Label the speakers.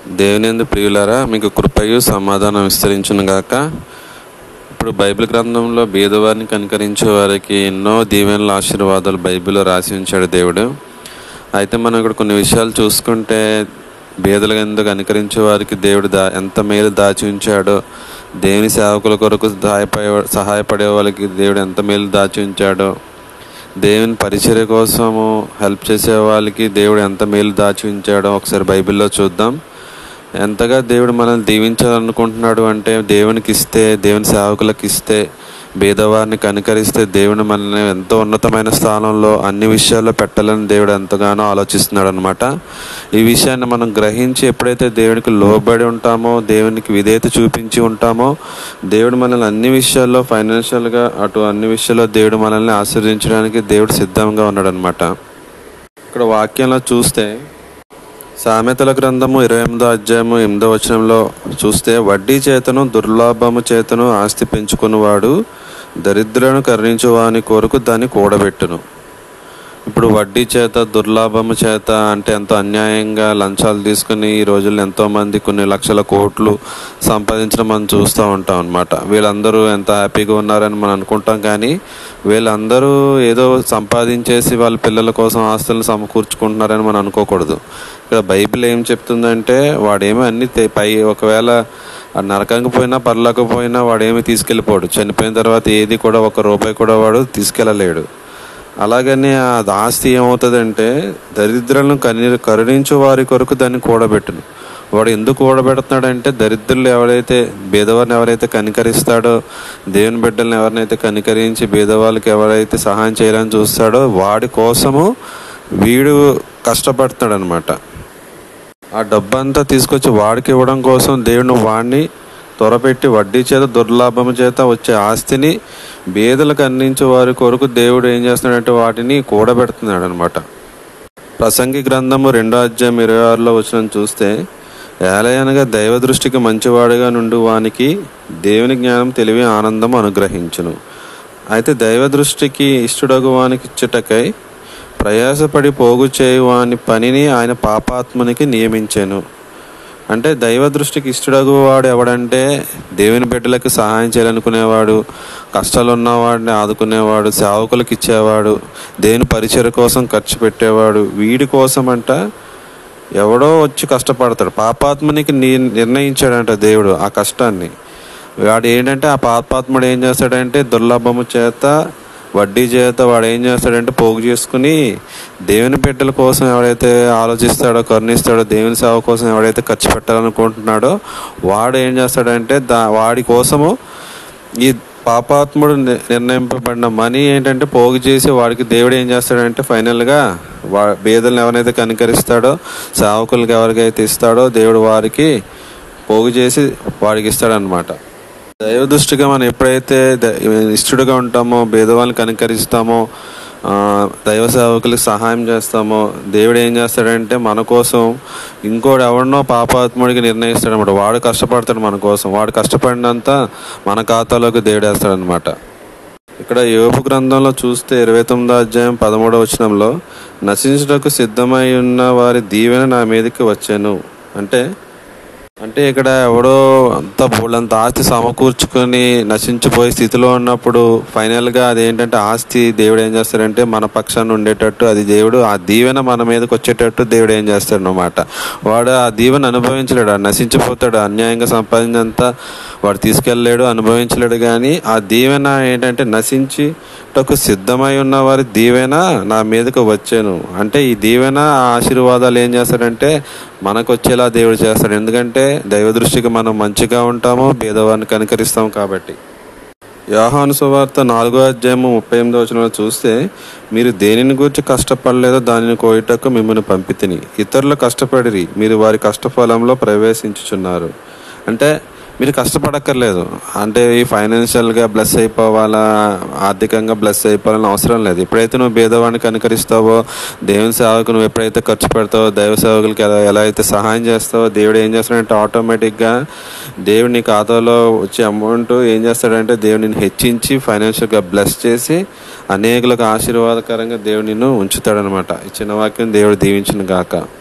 Speaker 1: దేవునియందు ప్రియులారా, మీకు కృపయు సమాధానం విస్తరించును గాక. ఇప్పుడు బైబిల్ గ్రంథంలో బీదవారిని కనికరించే వారికి ఎన్నో దీవెనల ఆశీర్వాదాలు బైబిల్లో రాసి ఉంచాడు దేవుడు. అయితే మనం ఇక్కడ కొన్ని విషయాలు చూసుకుంటే, బీదల ఎందుకు కనికరించే వారికి దేవుడు ఎంత మేలు దాచి ఉంచాడో, దేవుని సేవకుల కొరకు సహాయపడే వాళ్ళకి దేవుడు ఎంత మేలు దాచి ఉంచాడో, దేవుని పరిచర్య కోసము హెల్ప్ చేసే వాళ్ళకి దేవుడు ఎంత మేలు దాచి ఉంచాడో ఒకసారి బైబిల్లో చూద్దాం. ఎంతగా దేవుడు మనల్ని దీవించాలనుకుంటున్నాడు అంటే, దేవునికి ఇస్తే, దేవుని సేవకులకు ఇస్తే, బీదవారిని కనికరిస్తే దేవుడు మనల్ని ఎంతో ఉన్నతమైన స్థానంలో అన్ని విషయాల్లో పెట్టాలని దేవుడు ఎంతగానో ఆలోచిస్తున్నాడు అనమాట. ఈ విషయాన్ని మనం గ్రహించి ఎప్పుడైతే దేవునికి లోబడి ఉంటామో, దేవునికి విధేయత చూపించి ఉంటామో, దేవుడు మనల్ని అన్ని విషయాల్లో ఫైనాన్షియల్గా అటు అన్ని విషయాల్లో దేవుడు మనల్ని ఆశీర్వదించడానికి దేవుడు సిద్ధంగా ఉన్నాడు అనమాట. ఇక్కడ వాక్యంలో చూస్తే, సామెతల గ్రంథము 28వ అధ్యాయము 8వ వచనంలో చూస్తే, వడ్డీ చేతను దుర్లాభము చేతను ఆస్తి పెంచుకున్నవాడు దరిద్రులను కరుణించువాని కొరకు దాన్ని కూడబెట్టును. ఇప్పుడు వడ్డీ చేత, దుర్లాభము చేత అంటే ఎంతో అన్యాయంగా లంచాలు తీసుకుని ఈ రోజుల్లో ఎంతోమంది కొన్ని లక్షల కోట్లు సంపాదించడం మనం చూస్తూ ఉంటాం అనమాట. వీళ్ళందరూ ఎంత హ్యాపీగా ఉన్నారని మనం అనుకుంటాం, కానీ వీళ్ళందరూ ఏదో సంపాదించేసి వాళ్ళ పిల్లల కోసం ఆస్తులను సమకూర్చుకుంటున్నారని మనం అనుకోకూడదు. ఇక్కడ బైబిల్ ఏం చెప్తుందంటే, వాడేమో అన్ని ఒకవేళ నరకంగా పోయినా పరలోకపోయినా వాడేమీ తీసుకెళ్ళిపోడు. చనిపోయిన తర్వాత ఏది కూడా ₹1 కూడా వాడు తీసుకెళ్ళలేడు. అలాగని ఆ ఆస్తి ఏమవుతుందంటే, దరిద్రులను కరుణించు వారి కొరకు దాన్ని కూడబెట్టును. వాడు ఎందుకు కూడబెడుతున్నాడంటే, దరిద్రులు ఎవరైతే, బీదవారిని ఎవరైతే కనికరిస్తాడో, దేవుని బిడ్డలను ఎవరినైతే కనికరించి బీదవాళ్ళకి ఎవరైతే సహాయం చేయాలని చూస్తాడో వాడి కోసము వీడు కష్టపడుతున్నాడు అనమాట. ఆ డబ్బంతా తీసుకొచ్చి వాడికి ఇవ్వడం కోసం దేవుడు వాడిని త్వరపెట్టి వడ్డీ చేత, దుర్లాభము చేత వచ్చే ఆస్తిని బీదలకు అందించే వారి కొరకు దేవుడు ఏం చేస్తున్నాడంటే వాటిని కూడబెడుతున్నాడు అనమాట. ప్రసంగి గ్రంథము 2వ అధ్యాయం 26లో వచనం చూస్తే, ఏలయనగా దైవ దృష్టికి మంచివాడుగా నుండి వానికి దేవుని జ్ఞానం, తెలివి, ఆనందం అనుగ్రహించును. అయితే దైవ దృష్టికి ఇష్టడగు వానికి ఇచ్చుటకై ప్రయాసపడి పోగు చేయువాని పనిని ఆయన పాపాత్మునికి నియమించాను. అంటే దైవ దృష్టికి ఇష్టడగు వాడు ఎవడంటే, దేవుని బిడ్డలకు సహాయం చేయాలనుకునేవాడు, కష్టాలు ఉన్నవాడిని ఆదుకునేవాడు, సేవకులకు ఇచ్చేవాడు, దేవుని పరిచర్య కోసం ఖర్చు పెట్టేవాడు. వీడి కోసం అంట ఎవడో వచ్చి కష్టపడతాడు. పాపాత్మునికి నిర్ణయించాడంట దేవుడు ఆ కష్టాన్ని. వాడు ఏంటంటే, ఆ పాపాత్ముడు ఏం చేస్తాడంటే, దుర్లభము చేత, వడ్డీ చేత వాడు ఏం చేస్తాడంటే పోగు చేసుకుని దేవుని బిడ్డల కోసం ఎవడైతే ఆలోచిస్తాడో, కరుణిస్తాడో, దేవుని సేవ కోసం ఎవడైతే ఖర్చు పెట్టాలనుకుంటున్నాడో వాడు ఏం చేస్తాడంటే వాడి కోసము ఈ పాపాత్ముడు నిర్ణయింపబడిన మనీ ఏంటంటే పోగు చేసి వాడికి దేవుడు ఏం చేస్తాడంటే ఫైనల్గా బీదలను ఎవరైతే కనికరిస్తాడో, సేవకులకు ఎవరికైతే ఇస్తాడో దేవుడు వారికి పోగు చేసి వాడికి ఇస్తాడనమాట. దైవ దృష్టిగా మనం ఎప్పుడైతే ఇష్టడుగా ఉంటామో, భేదవాళ్ళని కనికరిస్తామో, దైవ సేవకులకు సహాయం చేస్తామో, దేవుడు ఏం చేస్తాడంటే మన కోసం ఇంకోటి ఎవరినో పాపాత్ముడికి నిర్ణయిస్తాడు అనమాట. వాడు కష్టపడతాడు మన కోసం. వాడు కష్టపడినంత మన ఖాతాలోకి దేవుడు వేస్తాడనమాట. ఇక్కడ యోబు గ్రంథంలో చూస్తే 29వ అధ్యాయం 13వ వచనంలో, నశించుటకు సిద్ధమై ఉన్న వారి దీవెన నా మీదకి వచ్చాను. అంటే ఇక్కడ ఎవడో అంత బోళ్ళంత ఆస్తి సమకూర్చుకొని నశించిపోయే స్థితిలో ఉన్నప్పుడు ఫైనల్గా అదేంటంటే ఆస్తి దేవుడు ఏం చేస్తాడంటే మన పక్షాన్ని ఉండేటట్టు, అది దేవుడు ఆ దీవెన మన మీదకి వచ్చేటట్టు దేవుడు ఏం చేస్తాడు అన్నమాట. వాడు ఆ దీవెన అనుభవించలేడు, నశించిపోతాడు. అన్యాయంగా సంపాదించినంత వాడు తీసుకెళ్ళలేడు, అనుభవించలేడు. కానీ ఆ దీవెన ఏంటంటే నశించుటకు సిద్ధమై ఉన్న వారి దీవెన నా మీదకు వచ్చాను. అంటే ఈ దీవెన, ఆ ఆశీర్వాదాలు ఏం చేస్తాడంటే మనకు వచ్చేలా దేవుడు చేస్తాడు. ఎందుకంటే దైవ దృష్టికి మనం మంచిగా ఉంటాము, భేదవారిని కనికరిస్తాం కాబట్టి. యోహాను సువార్త 4వ అధ్యాయము 38వ వచనంలో చూస్తే, మీరు దేనిని గురించి కష్టపడలేదో దానిని కోయుటకు మిమ్మల్ని పంపితిని. ఇతరులు కష్టపడిరి, మీరు వారి కష్టఫలంలో ప్రవేశించుచున్నారు. అంటే మీరు కష్టపడక్కర్లేదు. అంటే ఈ ఫైనాన్షియల్గా బ్లెస్ అయిపోవాలా, ఆర్థికంగా బ్లెస్ అయిపోవాలని అవసరం లేదు. ఎప్పుడైతే నువ్వు భేదవాడిని కనికరిస్తావో, దేవుని సేవకు నువ్వు ఎప్పుడైతే ఖర్చు పెడతావో, దైవ సేవకులకి ఎలా అయితే సహాయం చేస్తావో, దేవుడు ఏం చేస్తాడంటే ఆటోమేటిక్గా దేవుడు నీ ఖాతాలో వచ్చే అమౌంట్ ఏం చేస్తాడంటే దేవుడు నిన్ను హెచ్చించి ఫైనాన్షియల్గా బ్లెస్ చేసి అనేకులకు ఆశీర్వాదకరంగా దేవుడు నిన్ను ఉంచుతాడనమాట. ఈ చిన్న వాక్యం దేవుడు దీవించును గాక.